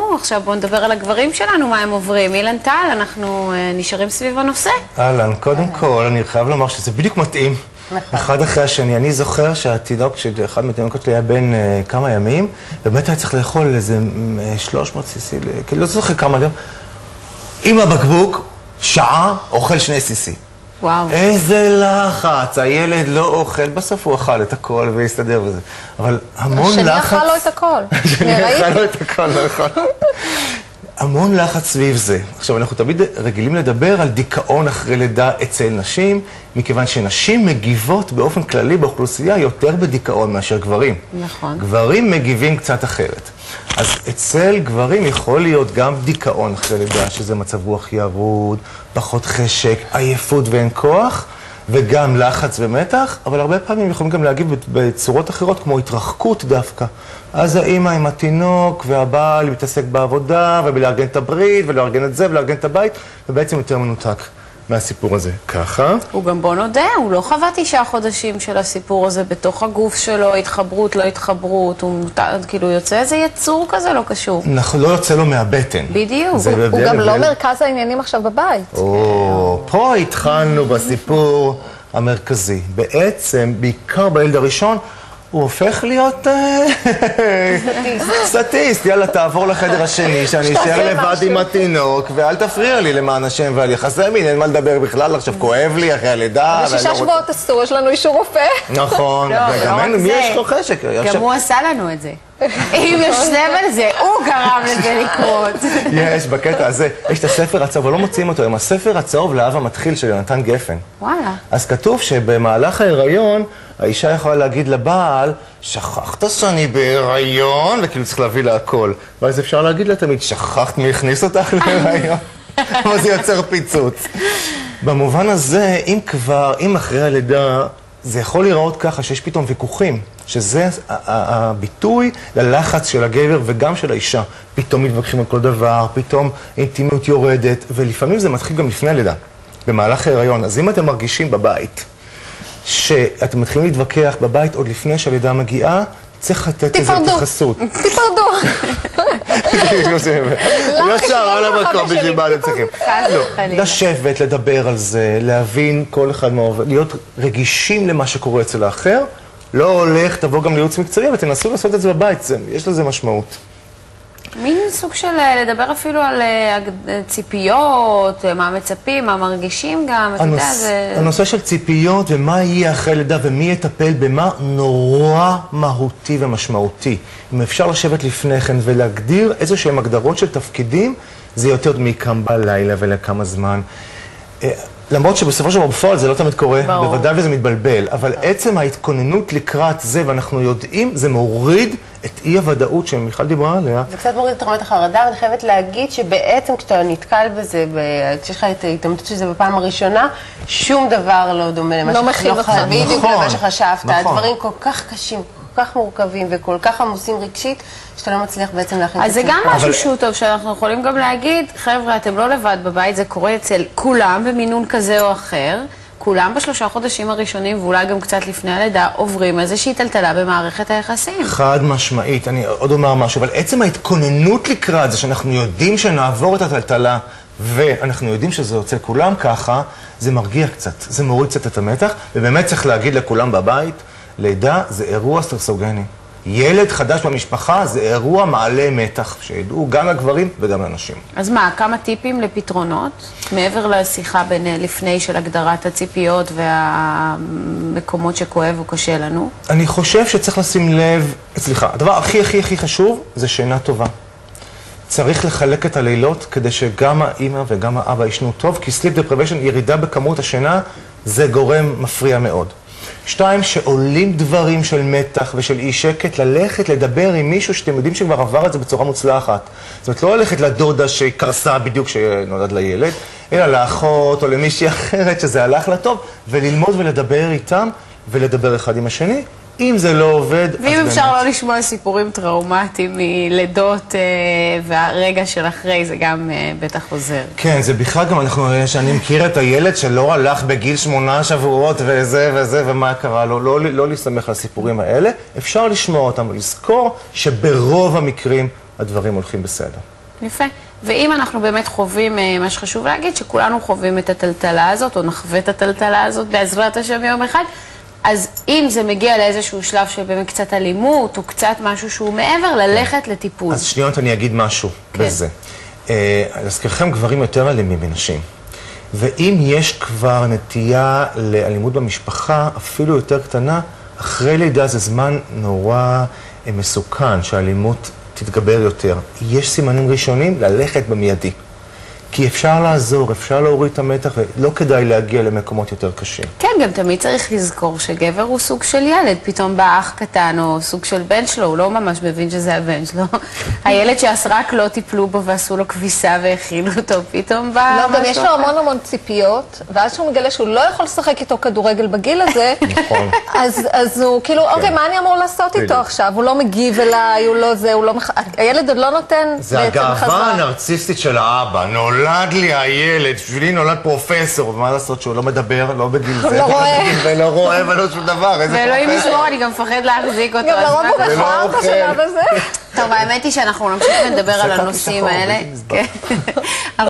עכשיו בואו נדבר על הגברים שלנו, מה הם עוברים. אילן טל, אנחנו נשארים סביב הנושא. אהלן, קודם כל, אני חייב לומר שזה בדיוק מתאים. אחד אחרי השני. אני זוכר שהתינוק של אחד מהתינוקות שלי היה בין כמה ימים, ובאמת היה צריך לאכול איזה 300 סיסי, כאילו לא זוכר כמה ימים. עם הבקבוק, שעה, אוכל 2 סיסי. וואו. איזה לחץ, הילד לא אוכל, בסוף הוא אכל את הכל והסתדר וזה. אבל המון לחץ... השני אכל לו את הכל. השני אכל לו את הכל, נכון. המון לחץ סביב זה. עכשיו, אנחנו תמיד רגילים לדבר על דיכאון אחרי לידה אצל נשים, מכיוון שנשים מגיבות באופן כללי באוכלוסייה יותר בדיכאון מאשר גברים. נכון. גברים מגיבים קצת אחרת. אז אצל גברים יכול להיות גם דיכאון אחרי לידה, שזה מצב רוח ירוד, פחות חשק, עייפות ואין כוח, וגם לחץ ומתח, אבל הרבה פעמים יכולים גם להגיב בצורות אחרות, כמו התרחקות דווקא. אז האמא עם התינוק והבעל מתעסק בעבודה, ובלארגן את הברית, ולארגן את זה, ולארגן את הבית, ובעצם יותר מנותק מהסיפור הזה. ככה. הוא גם בוא נודה, הוא לא חווה 9 חודשים של הסיפור הזה בתוך הגוף שלו, התחברות, לא התחברות, הוא כאילו יוצא איזה יצור כזה לא קשור. נכון, לא יוצא לו מהבטן. בדיוק. הוא גם לא מרכז העניינים עכשיו בבית. פה התחלנו בסיפור המרכזי. בעצם, בעיקר בילד הראשון, הוא הופך להיות סטטיסט. יאללה, תעבור לחדר השני, שאני אשאר לבד עם התינוק, ואל תפריע לי למען השם ועל יחסי מין, אין מה לדבר בכלל, עכשיו כואב לי אחרי הלידה. ב6 שבועות אסור, יש לנו אישור רופא. נכון, וגם אין, מי יש לו חשק? גם הוא עשה לנו את זה. אם יש סבל זה, הוא גרם לזה לקרות. יש, בקטע הזה, יש את הספר הצהוב, אבל לא מוצאים אותו, עם הספר הצהוב לאב המתחיל של יונתן גפן. וואלה. אז כתוב שבמהלך ההיריון, האישה יכולה להגיד לבעל, שכחת שאני בהיריון, וכאילו צריך להביא לה הכל. ואז אפשר להגיד לה תמיד, שכחת מי הכניס אותך להיריון? אבל זה יוצר פיצוץ. במובן הזה, אם אחרי הלידה, זה יכול להיראות ככה שיש פתאום ויכוחים, שזה הביטוי ללחץ של הגבר וגם של האישה. פתאום מתווכחים על כל דבר, פתאום אינטימיות יורדת, ולפעמים זה מתחיל גם לפני הלידה, במהלך ההיריון. אז אם אתם מרגישים בבית, שאתם מתחילים להתווכח בבית עוד לפני שהלידה מגיעה, צריך לתת איזו התייחסות. תיפרדו. ישר על המקום בשביל מה אתם צריכים. לשבת, לדבר על זה, להבין כל אחד מהעובד, להיות רגישים למה שקורה אצל האחר, לא הולך, תבוא גם לייעוץ מקצועי, אבל תנסו לעשות את זה בבית, יש לזה משמעות. מין סוג של לדבר אפילו על ציפיות, מה מצפים, מה מרגישים גם, אתה יודע, זה... הנושא של ציפיות ומה יהיה אחרי לידה ומי יטפל במה נורא מהותי ומשמעותי. אם אפשר לשבת לפני כן ולהגדיר איזשהם הגדרות של תפקידים, זה יותר מכמה בלילה ולכמה זמן. למרות שבסופו של דבר בפועל זה לא תמיד קורה, בוודאי וזה מתבלבל, אבל עצם ההתכוננות לקראת זה, ואנחנו יודעים, זה מוריד את אי-הוודאות שמיכל דיברה עליה. זה קצת מוריד את רמת החרדה, ואני חייבת להגיד שבעצם כשאתה נתקל בזה, כשיש לך את ההתאמתות שזה בפעם הראשונה, שום דבר לא דומה למה שחשבת. הדברים כל כך קשים, כל כך מורכבים וכל כך עמוסים רגשית, שאתה לא מצליח בעצם להכין את אז זה גם משהו שהוא טוב, שאנחנו יכולים גם להגיד, חבר'ה, אתם לא לבד בבית, זה קורה אצל כולם במינון כזה או אחר, כולם ב3 חודשים הראשונים, ואולי גם קצת לפני הלידה, עוברים איזושהי טלטלה במערכת היחסים. חד משמעית, אני עוד אומר משהו, אבל עצם ההתכוננות לקראת זה, שאנחנו יודעים שנעבור את הטלטלה, ואנחנו יודעים שזה יוצא כולם ככה, זה מרגיע קצת, זה מוריד קצת את המתח, ובאמת צריך להגיד לכולם בבית, לידה זה אירוע סטרסוגני. ילד חדש במשפחה זה אירוע מעלה מתח, שידעו גם לגברים וגם לנשים. אז מה, כמה טיפים לפתרונות? מעבר לשיחה בין לפני של הגדרת הציפיות והמקומות שכואב או קשה לנו? אני חושב שצריך לשים לב, הדבר הכי חשוב זה שינה טובה. צריך לחלק את הלילות כדי שגם האמא וגם האבא ישנו טוב, כי sleep deprivation, ירידה בכמות השינה, זה גורם מפריע מאוד. 2, שעולים דברים של מתח ושל אי שקט, ללכת לדבר עם מישהו שאתם יודעים שכבר עבר את זה בצורה מוצלחת. זאת אומרת, לא ללכת לדודה שקרסה בדיוק שנולד לילד, אלא לאחות או למישהי אחרת שזה הלך לה טוב, וללמוד ולדבר איתם ולדבר אחד עם השני. אם זה לא עובד, ואם אפשר לא לשמוע סיפורים טראומטיים מלידות והרגע של אחרי, זה גם בטח עוזר. כן, זה בכלל גם, שאני מכיר את הילד שלא הלך בגיל 8 שבועות וזה וזה ומה קרה לו, לא להסתמך על הסיפורים האלה, אפשר לשמוע אותם ולזכור שברוב המקרים הדברים הולכים בסדר. יפה. ואם אנחנו באמת חווים, מה שחשוב להגיד, שכולנו חווים את הטלטלה הזאת, או נחווה את הטלטלה הזאת בעזרת השם יום אחד, אז אם זה מגיע לאיזשהו שלב של באמת קצת אלימות, או קצת משהו שהוא מעבר, ללכת לטיפול. אז שניות אני אגיד משהו בזה. להזכירכם, גברים יותר אלימים מנשים. ואם יש כבר נטייה לאלימות במשפחה, אפילו יותר קטנה, אחרי לידה זה זמן נורא מסוכן שהאלימות תתגבר יותר. יש סימנים ראשונים ללכת במיידי. כי אפשר לעזור, אפשר להוריד את המתח, ולא כדאי להגיע למקומות יותר קשים. כן, גם תמיד צריך לזכור שגבר הוא סוג של ילד, פתאום בא אח קטן או סוג של בן שלו, הוא לא ממש מבין שזה הבן שלו. הילד שהסרק לא טיפלו בו ועשו לו כביסה והכינו אותו, פתאום בא לא, גם משהו יש לו המון ציפיות, ואז שהוא מגלה שהוא לא יכול לשחק איתו כדורגל בגיל הזה, נכון. אז הוא כאילו, אוקיי, מה אני אמור לעשות איתו עכשיו? הוא לא מגיב אליי, הוא לא זה, הוא לא... הילד עוד לא נותן זה הגאווה הנרציסטית של האבא. נולד לי הילד, בשבילי נולד פרופסור, ומה לעשות שהוא לא מדבר, לא בגיל זה, לא רואה. ולא רואה ולא שום דבר, איזה ואלוהים פרופסור. ישמור, אני גם מפחד להחזיק אותו. גם לרוב הוא ולא מכוער אוכל. בשלב הזה. טוב, האמת היא שאנחנו נמשיך ונדבר על זה הנושאים שחור, האלה. בלתי נסבל. כן.